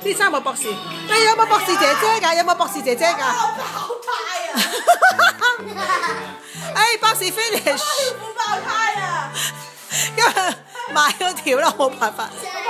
呢三個博士，你有冇博士姐姐㗎？有冇博士姐姐㗎？ 爆胎啊！ 哎，博士 finish， 爆胎啊！ 因為買咗條啦，冇辦法。 謝